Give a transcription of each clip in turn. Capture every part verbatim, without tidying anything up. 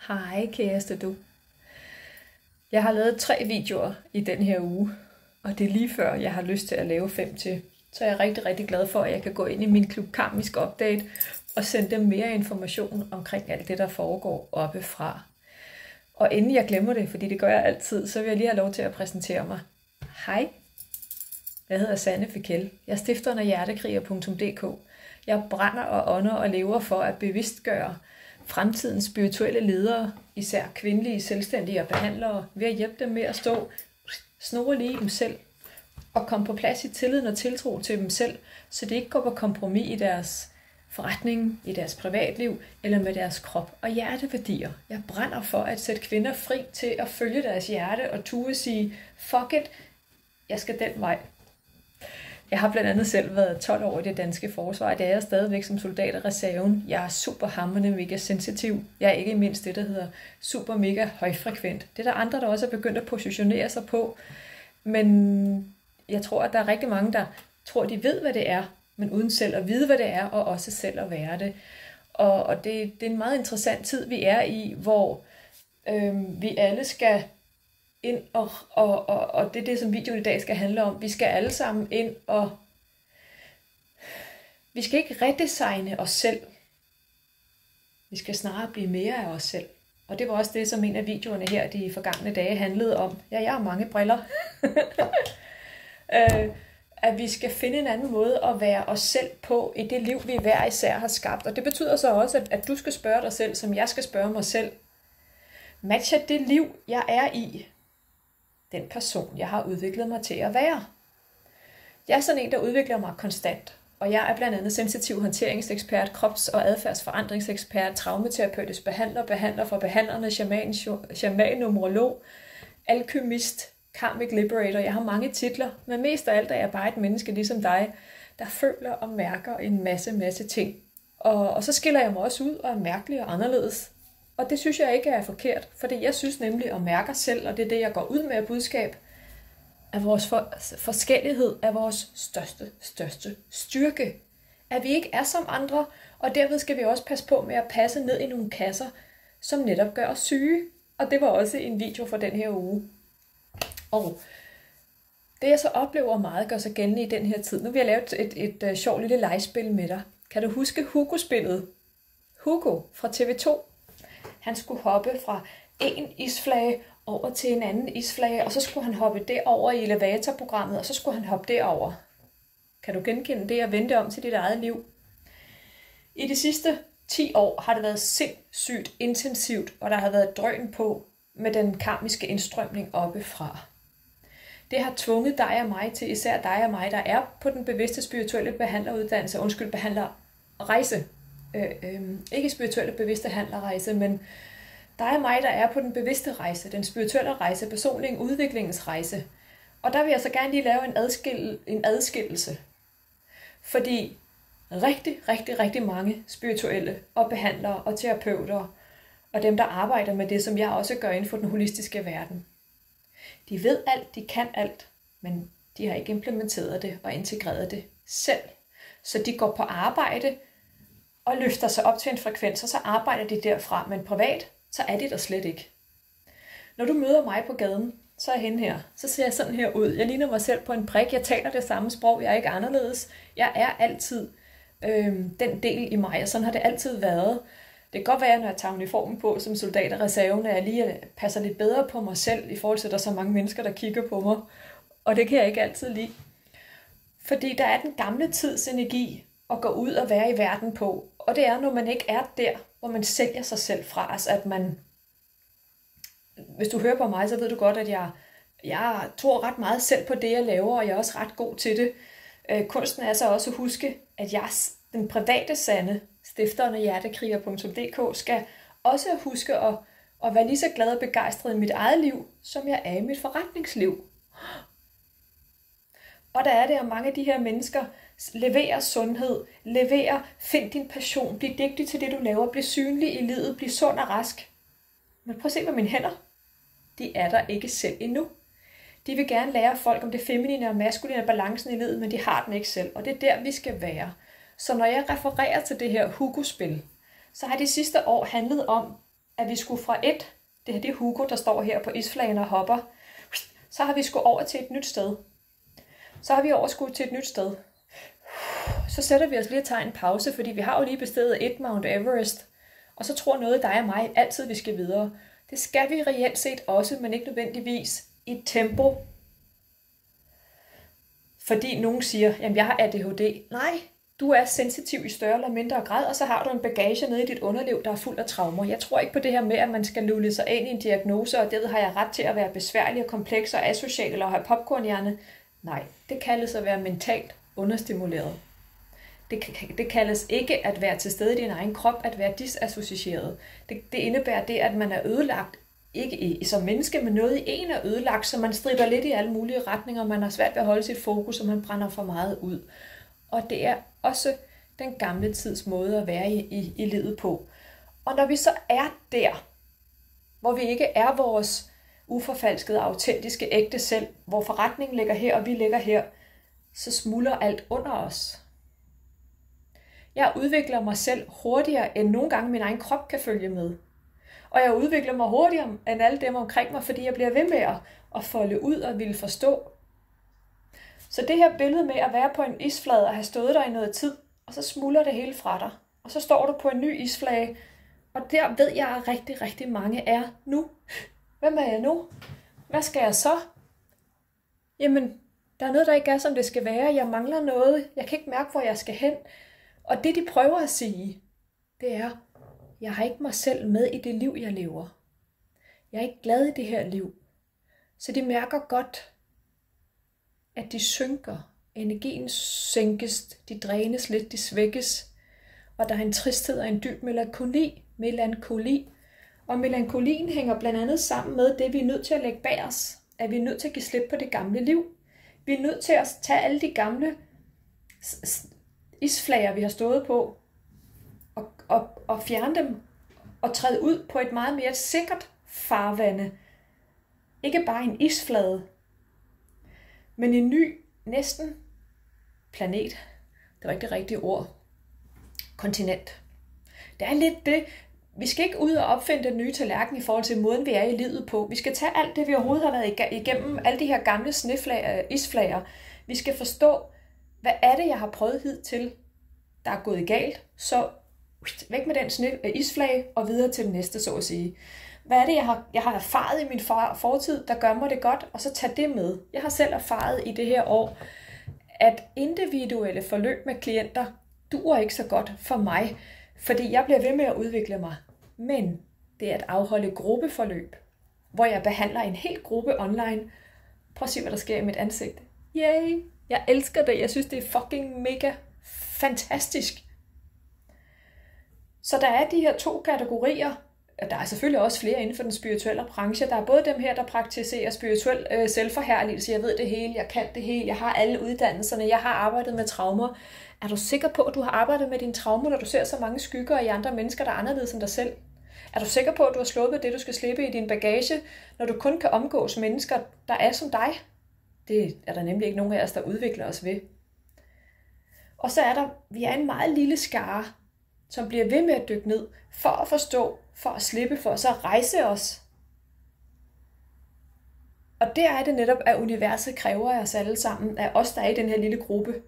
Hej kæreste du. Jeg har lavet tre videoer i den her uge, og det er lige før jeg har lyst til at lave fem til. Så jeg er rigtig, rigtig glad for, at jeg kan gå ind i min Klub Karmisk Update og sende dem mere information omkring alt det, der foregår oppefra. Og inden jeg glemmer det, fordi det gør jeg altid, så vil jeg lige have lov til at præsentere mig. Hej, jeg hedder Sanne Fikel. Jeg er stifteren af hjertekriger punktum d k. Jeg brænder og ånder og lever for at bevidstgøre fremtidens spirituelle ledere, især kvindelige selvstændige og behandlere, ved at hjælpe dem med at stå snorlige i dem selv og komme på plads i tilliden og tiltro til dem selv, så de ikke går på kompromis i deres forretning, i deres privatliv eller med deres krop og hjerteværdier. Jeg brænder for at sætte kvinder fri til at følge deres hjerte og turde sige, fuck it, jeg skal den vej. Jeg har blandt andet selv været tolv år i det danske forsvar. Det er jeg stadigvæk som soldat af reserven. Jeg er super hamrende mega sensitiv. Jeg er ikke mindst det, der hedder super mega højfrekvent. Det er der andre, der også er begyndt at positionere sig på. Men jeg tror, at der er rigtig mange, der tror, de ved, hvad det er, men uden selv at vide, hvad det er, og også selv at være det. Og, og det, det er en meget interessant tid, vi er i, hvor øh, vi alle skal ind, og, og, og, og det er det, som videoen i dag skal handle om. Vi skal alle sammen ind, og vi skal ikke redesigne os selv. Vi skal snarere blive mere af os selv. Og det var også det, som en af videoerne her de forgangne dage handlede om. Ja, jeg har mange briller. øh, at vi skal finde en anden måde at være os selv på i det liv, vi hver især har skabt. Og det betyder så også, at, at du skal spørge dig selv, som jeg skal spørge mig selv. Matcher det liv, jeg er i, den person, jeg har udviklet mig til at være? Jeg er sådan en, der udvikler mig konstant. Og jeg er blandt andet sensitiv håndteringsekspert, krops- og adfærdsforandringsekspert, traumaterapeutisk behandler, behandler for behandlerne, shaman, shaman, numerolog, alkymist, karmic liberator. Jeg har mange titler, men mest af alt er jeg bare et menneske ligesom dig, der føler og mærker en masse, masse ting. Og, og så skiller jeg mig også ud og er mærkelig og anderledes. Og det synes jeg ikke er forkert, fordi jeg synes nemlig at mærke selv, og det er det, jeg går ud med af budskab, at vores for, forskellighed er vores største, største styrke. At vi ikke er som andre, og derved skal vi også passe på med at passe ned i nogle kasser, som netop gør os syge. Og det var også en video for den her uge. Og det jeg så oplever meget gør sig gældende i den her tid. Nu vil jeg lave et, et, et, et sjovt lille legespil med dig. Kan du huske Hugo-spillet? Hugo fra T V to. Han skulle hoppe fra en isflage over til en anden isflage, og så skulle han hoppe derover i elevatorprogrammet, og så skulle han hoppe derover. Kan du genkende det og vente om til dit eget liv? I de sidste ti år har det været sindssygt intensivt, og der har været drøn på med den karmiske indstrømning oppefra. Det har tvunget dig og mig til, især dig og mig, der er på den bevidste spirituelle behandleruddannelse, undskyld, behandlerrejse. Øh, øh, ikke spirituelle bevidste handlerrejse, men dig og mig, der er på den bevidste rejse, den spirituelle rejse, personlig udviklingsrejse. Og der vil jeg så gerne lige lave en, adskil, en adskillelse. Fordi rigtig, rigtig, rigtig mange spirituelle og behandlere og terapeuter, og dem, der arbejder med det, som jeg også gør inden for den holistiske verden, de ved alt, de kan alt, men de har ikke implementeret det og integreret det selv. Så de går på arbejde og løfter sig op til en frekvens, og så arbejder de derfra, men privat, så er de der slet ikke. Når du møder mig på gaden, så er jeg henne her, så ser jeg sådan her ud. Jeg ligner mig selv på en prik, jeg taler det samme sprog, jeg er ikke anderledes. Jeg er altid øh, den del i mig, og sådan har det altid været. Det kan godt være, når jeg tager uniformen på som soldat af reserven, at jeg lige passer lidt bedre på mig selv, i forhold til, at der er så mange mennesker, der kigger på mig. Og det kan jeg ikke altid lide. Fordi der er den gamle tids energi at gå ud og være i verden på. Og det er, når man ikke er der, hvor man sælger sig selv fra. Altså at man, hvis du hører på mig, så ved du godt, at jeg, jeg tror ret meget selv på det, jeg laver, og jeg er også ret god til det. Øh, kunsten er så også at huske, at jeg, den private Sanne, stifteren af hjertekriger punktum d k, skal også huske at, at være lige så glad og begejstret i mit eget liv, som jeg er i mit forretningsliv. Og der er det, at mange af de her mennesker leverer sundhed, leverer, find din passion, bliv dygtig til det, du laver, bliv synlig i livet, bliv sund og rask. Men prøv at se på mine hænder. De er der ikke selv endnu. De vil gerne lære folk om det feminine og maskuline balancen i livet, men de har den ikke selv, og det er der, vi skal være. Så når jeg refererer til det her Hugo-spil, så har de sidste år handlet om at vi skulle fra et, det her det er Hugo, der står her på isflagen og hopper, så har vi skulle over til et nyt sted. Så har vi overskudt til et nyt sted. Så sætter vi os lige og tager en pause, fordi vi har jo lige bestedet et Mount Everest, og så tror noget dig og mig altid, vi skal videre. Det skal vi reelt set også, men ikke nødvendigvis i et tempo. Fordi nogen siger, jamen jeg har A D H D. Nej, du er sensitiv i større eller mindre grad, og så har du en bagage nede i dit underliv, der er fuld af traumer. Jeg tror ikke på det her med, at man skal lulle sig ind i en diagnose, og derved har jeg ret til at være besværlig og kompleks og asocial eller have popcornhjerne. Nej, det kaldes at være mentalt understimuleret. Det, det kaldes ikke at være til stede i din egen krop, at være disassocieret. Det, det indebærer det, at man er ødelagt, ikke i, som menneske, men noget i en er ødelagt, så man strider lidt i alle mulige retninger, man har svært ved at holde sit fokus, og man brænder for meget ud. Og det er også den gamle tids måde at være i, i, i livet på. Og når vi så er der, hvor vi ikke er vores uforfalskede, autentiske, ægte selv, hvor forretningen ligger her, og vi ligger her, så smuldrer alt under os. Jeg udvikler mig selv hurtigere, end nogle gange min egen krop kan følge med. Og jeg udvikler mig hurtigere end alle dem omkring mig, fordi jeg bliver ved med at, at folde ud og ville forstå. Så det her billede med at være på en isflade og have stået der i noget tid, og så smuldrer det hele fra dig. Og så står du på en ny isflage, og der ved jeg, at rigtig, rigtig mange er nu. Hvem er jeg nu? Hvad skal jeg så? Jamen, der er noget, der ikke er, som det skal være. Jeg mangler noget. Jeg kan ikke mærke, hvor jeg skal hen. Og det, de prøver at sige, det er, jeg har ikke mig selv med i det liv, jeg lever. Jeg er ikke glad i det her liv. Så de mærker godt, at de synker. Energien sænkes, de drænes lidt, de svækkes. Og der er en tristhed og en dyb melankoli. melankoli. Og melankolien hænger blandt andet sammen med det, vi er nødt til at lægge bag os. At vi er nødt til at give slip på det gamle liv. Vi er nødt til at tage alle de gamle isflager, vi har stået på, og, og, og fjerne dem, og træde ud på et meget mere sikkert farvande. Ikke bare en isflade, men en ny, næsten planet. Det var ikke det rigtige ord. Kontinent. Det er lidt det. Vi skal ikke ud og opfinde den nye tallerken i forhold til måden, vi er i livet på. Vi skal tage alt det, vi overhovedet har været igennem, alle de her gamle sneflager, isflager. Vi skal forstå, hvad er det, jeg har prøvet hidtil, der er gået galt, så væk med den sne, isflage og videre til den næste, så at sige. Hvad er det, jeg har, jeg har erfaret i min for, fortid, der gør mig det godt, og så tage det med. Jeg har selv erfaret i det her år, at individuelle forløb med klienter duer ikke så godt for mig, fordi jeg bliver ved med at udvikle mig. Men det er at afholde gruppeforløb, hvor jeg behandler en hel gruppe online. Prøv at se, hvad der sker i mit ansigt. Yay! Jeg elsker det. Jeg synes, det er fucking mega fantastisk. Så der er de her to kategorier. Der er selvfølgelig også flere inden for den spirituelle branche. Der er både dem her, der praktiserer spirituel øh, selvforherligelse. Jeg ved det hele, jeg kan det hele, jeg har alle uddannelserne, jeg har arbejdet med traumer. Er du sikker på, at du har arbejdet med dine traumer, når du ser så mange skygger i andre mennesker, der er anderledes end dig selv? Er du sikker på, at du har sluppet det, du skal slippe i din bagage, når du kun kan omgås mennesker, der er som dig? Det er der nemlig ikke nogen af os, der udvikler os ved. Og så er der, vi er en meget lille skare, som bliver ved med at dykke ned, for at forstå, for at slippe, for at så rejse os. Og der er det netop, at universet kræver af os alle sammen, af os, der er i den her lille gruppe.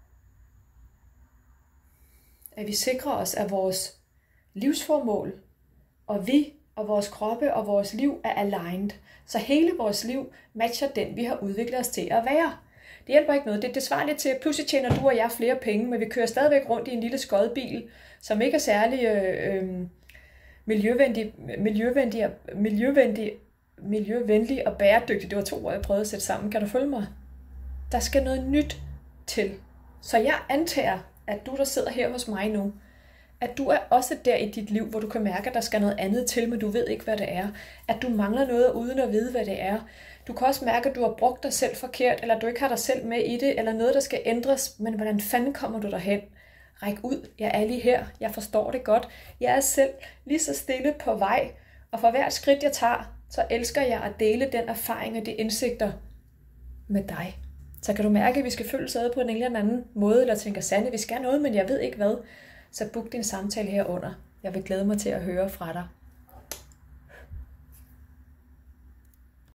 At vi sikrer os, at vores livsformål, og vi og vores kroppe og vores liv er aligned. Så hele vores liv matcher den, vi har udviklet os til at være. Det hjælper ikke noget. Det er desvarligt til, at pludselig tjener du og jeg flere penge, men vi kører stadigvæk rundt i en lille skodbil, som ikke er særlig øh, øh, miljøvenlig, miljøvenlig, miljøvenlig, miljøvenlig og bæredygtig. Det var to ord, jeg prøvede at sætte sammen. Kan du følge mig? Der skal noget nyt til. Så jeg antager, at du, der sidder her hos mig nu, at du er også der i dit liv, hvor du kan mærke, at der skal noget andet til, men du ved ikke, hvad det er. At du mangler noget uden at vide, hvad det er. Du kan også mærke, at du har brugt dig selv forkert, eller du ikke har dig selv med i det, eller noget, der skal ændres, men hvordan fanden kommer du derhen? Ræk ud, jeg er lige her, jeg forstår det godt. Jeg er selv lige så stille på vej, og for hvert skridt, jeg tager, så elsker jeg at dele den erfaring og de indsigter med dig. Så kan du mærke, at vi skal følges ad på en eller anden måde, eller tænker, Sanne, vi skal noget, men jeg ved ikke hvad. Så book din samtale herunder. Jeg vil glæde mig til at høre fra dig.